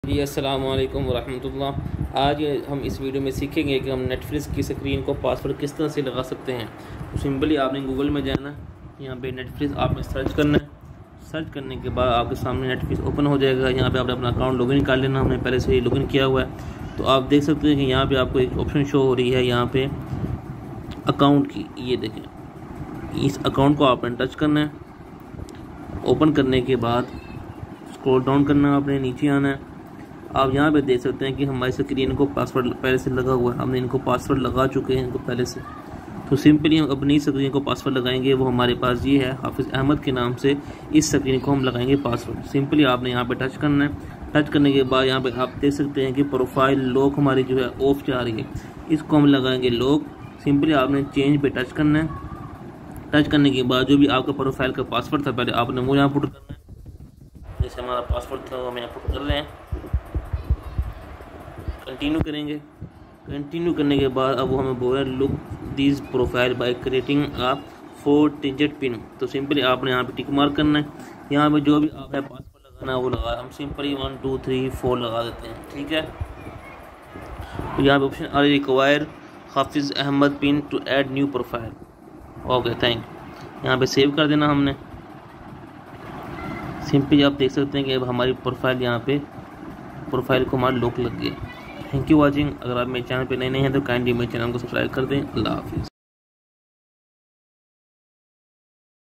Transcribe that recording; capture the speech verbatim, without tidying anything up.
जी अस्सलाम वालेकुम वरहमतुल्लाह। आज हम इस वीडियो में सीखेंगे कि हम नेटफ्लिक्स की स्क्रीन को पासवर्ड किस तरह से लगा सकते हैं। तो सिंपली आपने गूगल में जाना, यहाँ पे नेटफ्लिक्स आपने सर्च करना है। सर्च करने के बाद आपके सामने नेटफ्लिक्स ओपन हो जाएगा। यहाँ पे आपने अपना अकाउंट लॉगिन कर लेना, हमने पहले से ही लॉगिन किया हुआ है। तो आप देख सकते हैं कि यहाँ पर आपको एक ऑप्शन शो हो रही है यहाँ पर अकाउंट की। ये देखें, इस अकाउंट को आपने टच करना है। ओपन करने के बाद स्क्रॉल डाउन करना है, आपने नीचे आना है। आप यहाँ पे देख सकते हैं कि हमारी स्क्रीन को पासवर्ड पहले से लगा हुआ है। हमने इनको पासवर्ड लगा चुके हैं इनको पहले से। तो सिंपली हम अपनी स्क्रीन को पासवर्ड लगाएंगे। वो हमारे पास ये है, हाफिज़ अहमद के नाम से इस स्क्रीन को हम लगाएंगे पासवर्ड। सिंपली आपने यहाँ पे टच करना है। टच करने के बाद यहाँ पे आप देख सकते हैं कि प्रोफाइल लॉक हमारी जो है ऑफ जा रही है, इसको हम लगाएंगे लॉक। सिंपली आपने चेंज पे टच करना है। टच करने के बाद जो भी आपका प्रोफाइल का पासवर्ड था पहले आपने वो यहाँ पुट करना है। जैसे हमारा पासवर्ड था वो हम यहाँ पुट कर रहे हैं। कंटिन्यू करेंगे। कंटिन्यू करने के बाद अब वो हमें बोल रहा है look this profile by creating a four digit pin. तो सिंपली आपने यहाँ पे टिक मार्क करना है। यहाँ पे जो भी आपने पासवर्ड लगाना है वो लगा, हम simply one two three four लगा देते हैं, ठीक है। तो यहाँ पे ऑप्शन आ रिक्वायर हाफिज़ अहमद pin to add new profile. Okay, thank you. यहाँ पे सेव कर देना हमने। सिंपली आप देख सकते हैं कि अब हमारी प्रोफाइल यहाँ पे प्रोफाइल को हमारा लॉक लग गया। Thank you watching. अगर आप मेरे चैनल पे नए नहीं हैं तो काइंडली मेरे चैनल को सब्सक्राइब कर दें। अल्लाह हाफिज़।